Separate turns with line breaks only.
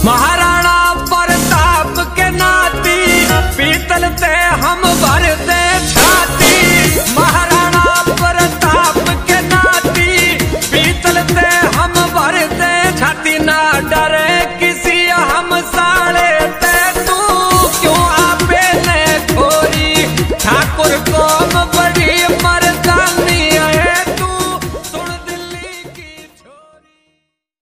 महाराणा प्रताप के नाती पीतल ते हम भरते छाती। महाराणा प्रताप के नाती पीतल ते हम भरते छाती। ना डरे किसी हम साले ते, तू क्यों आपे ने खोरी ठाकुर